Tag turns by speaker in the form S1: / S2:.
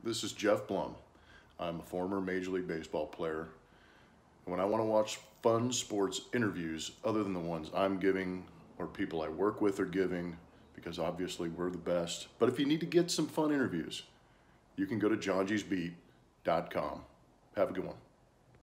S1: This is Geoff Blum. I'm a former Major League Baseball player. And when I want to watch fun sports interviews, other than the ones I'm giving or people I work with are giving, because obviously we're the best, but if you need to get some fun interviews, you can go to johngysbeat.com. Have a good one.